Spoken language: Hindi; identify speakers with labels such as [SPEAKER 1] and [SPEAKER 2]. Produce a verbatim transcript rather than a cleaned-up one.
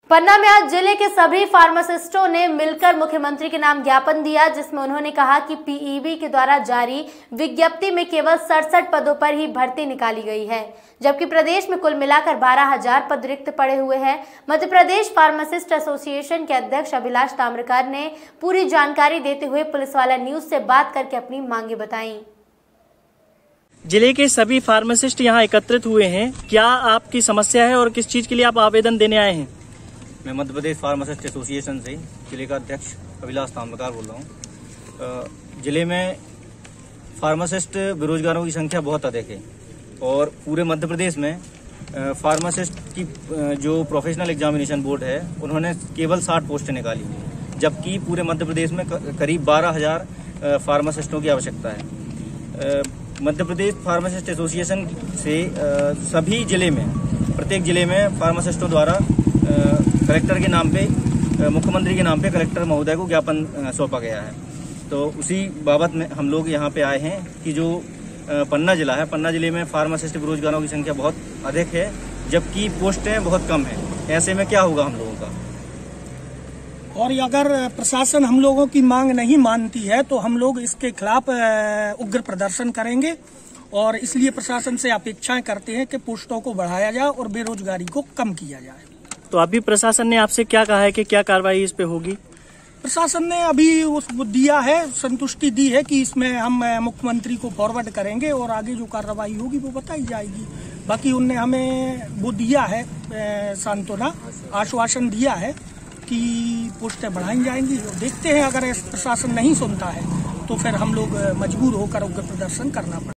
[SPEAKER 1] पन्ना में आज जिले के सभी फार्मासिस्टों ने मिलकर मुख्यमंत्री के नाम ज्ञापन दिया, जिसमें उन्होंने कहा कि पीईबी के द्वारा जारी विज्ञप्ति में केवल सड़सठ पदों पर ही भर्ती निकाली गई है, जबकि प्रदेश में कुल मिलाकर बारह हजार पद रिक्त पड़े हुए हैं। मध्य प्रदेश फार्मासिस्ट एसोसिएशन के अध्यक्ष अभिलाष ताम्रकार ने पूरी जानकारी देते हुए पुलिस वाला न्यूज से बात करके अपनी मांगे बताई।
[SPEAKER 2] जिले के सभी फार्मासिस्ट यहाँ एकत्रित हुए हैं, क्या आपकी समस्या है और किस चीज के लिए आप आवेदन देने आए हैं?
[SPEAKER 3] मैं मध्य प्रदेश फार्मासिस्ट एसोसिएशन से जिले का अध्यक्ष अभिलाष ताम्रकार बोल रहा हूँ। जिले में फार्मासिस्ट बेरोजगारों की संख्या बहुत अधिक है और पूरे मध्य प्रदेश में फार्मासिस्ट की जो प्रोफेशनल एग्जामिनेशन बोर्ड है उन्होंने केवल साठ पोस्टें निकाली, जबकि पूरे मध्य प्रदेश में करीब बारह हजार फार्मासिस्टों की आवश्यकता है। मध्य प्रदेश फार्मासिस्ट एसोसिएशन से सभी जिले में प्रत्येक जिले में फार्मासिस्टों द्वारा कलेक्टर के नाम पे मुख्यमंत्री के नाम पे कलेक्टर महोदय को ज्ञापन सौंपा गया है। तो उसी बाबत में हम लोग यहाँ पे आए हैं कि जो पन्ना जिला है, पन्ना जिले में फार्मासिस्ट बेरोजगारों की संख्या बहुत अधिक है, जबकि पोस्टें बहुत कम हैं। ऐसे में क्या होगा हम लोगों का?
[SPEAKER 4] और अगर प्रशासन हम लोगों की मांग नहीं मानती है तो हम लोग इसके खिलाफ उग्र प्रदर्शन करेंगे और इसलिए प्रशासन से अपेक्षाएं करते हैं कि पोस्टों को बढ़ाया जाए और बेरोजगारी को कम किया जाए।
[SPEAKER 2] तो अभी प्रशासन ने आपसे क्या कहा है कि क्या कार्रवाई इस पे होगी?
[SPEAKER 4] प्रशासन ने अभी उस दिया है, संतुष्टि दी है कि इसमें हम मुख्यमंत्री को फॉरवर्ड करेंगे और आगे जो कार्रवाई होगी वो बताई जाएगी। बाकी उनने हमें वो दिया है, सांत्वना आश्वासन दिया है कि पोस्टें बढ़ाई जाएंगी। देखते हैं, अगर प्रशासन नहीं सुनता है तो फिर हम लोग मजबूर होकर उग्र प्रदर्शन करना पड़ेगा।